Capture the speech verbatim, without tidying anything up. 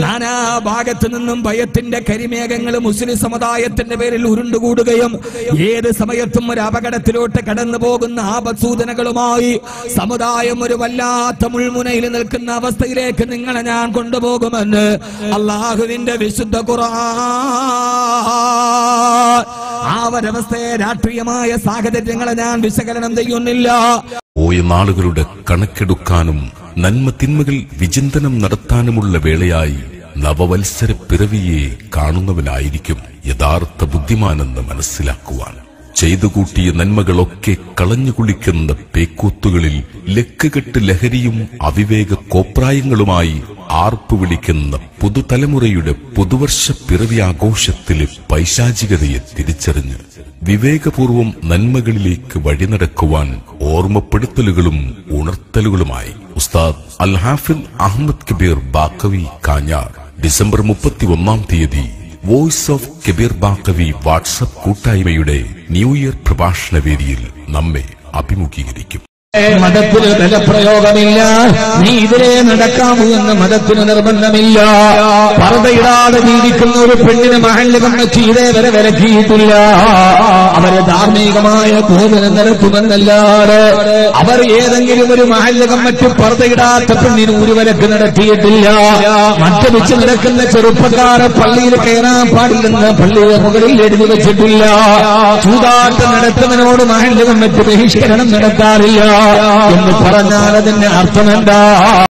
നാനാ ഭാഗത്തു നിന്നും ഭയത്തിന്റെ കരിമേഘങ്ങൾ മുസ്ലിം സമുദായത്തിന്റെ പേരിൽ ഉരുണ്ടുകൂടുകയും ഏത് സമയത്തും ഒരു അപകടത്തിലോട്ട് കടന്നു പോകുന്ന ആപത്സൂചനകളുമായി സമുദായം ഒരു വല്ലാത്ത മുൾമുനയിൽ നിൽക്കുന്ന അവസ്ഥയിലേക്ക് നിങ്ങളെ ഞാൻ കൊണ്ടുപോകുമെന്ന് അള്ളാഹുവിന്റെ വിശുദ്ധ ഖുർആൻ. ആ ഒരവസ്ഥയെ രാഷ്ട്രീയമായ സാഹചര്യങ്ങളെ ഞാൻ വിശകലനം ചെയ്യുന്നില്ല. പോയ നാളുകളുടെ കണക്കെടുക്കാനും നന്മ തിന്മകൾ വിചിന്തനം നടത്താനുമുള്ള വേളയായി നവവത്സര പിറവിയെ കാണുന്നവനായിരിക്കും യഥാർത്ഥ ബുദ്ധിമാനെന്ന് മനസ്സിലാക്കുവാൻ. ചെയ്തുകൂട്ടിയ നന്മകളൊക്കെ കളഞ്ഞുകുളിക്കുന്ന പേക്കൂത്തുകളിൽ ലക്കുകെട്ട് ലഹരിയും അവിവേക കോപ്രായങ്ങളുമായി ആർപ്പു വിളിക്കുന്ന പുതുതലമുറയുടെ പുതുവർഷ പിറവി ആഘോഷത്തിലെ പൈശാചികതയെ തിരിച്ചറിഞ്ഞ് വിവേകപൂർവം നന്മകളിലേക്ക് വഴി നടക്കുവാൻ ഓർമ്മപ്പെടുത്തലുകളും ഉണർത്തലുകളുമായി ഉസ്താദ് അൽ ഹാഫിദ് അഹമ്മദ് കബീർ ബാക്കവി കാഞ്ഞാർ ഡിസംബർ മുപ്പത്തി ഒന്നാം തീയതി voice of Kabeer Baqavi WhatsApp കൂട്ടായ്മയുടെ ന്യൂ ഇയർ പ്രഭാഷണ വേദിയിൽ നമ്മെ അഭിമുഖീകരിക്കും. മതത്തിന് ബലപ്രയോഗമില്ല. നീ ഇതിലെ നടക്കാമോ എന്ന് മതത്തിന് നിർബന്ധമില്ല. പർദ്ദയിടാതെ ജീവിക്കുന്ന ഒരു പെണ്ണിന് മഹല്ല് കമ്മിറ്റി ഇതേവരെ വിലക്കിയിട്ടില്ല. അവര് ധാർമ്മികമായ ബോധനം നടത്തുമെന്നല്ലാതെ അവർ ഏതെങ്കിലും ഒരു മഹല്ല് കമ്മിറ്റി പർദ്ദയിടാത്ത പെണ്ണിന് ഒരു വിലക്ക് നടത്തിയിട്ടില്ല. മദ്യപിച്ച് നടക്കുന്ന ചെറുപ്പക്കാരെ പള്ളിയിൽ കയറാൻ പാടില്ലെന്ന് പള്ളിയുടെ മുകളിൽ എഴുതി വെച്ചിട്ടില്ല. ചൂതാട്ടം നടത്തുന്നതിനോട് മഹല്ല് കമ്മിറ്റി ബഹിഷ്കരണം നടത്താറില്ല എന്ന് പറഞ്ഞാൽ അതിന്റെ അർത്ഥമെന്താ?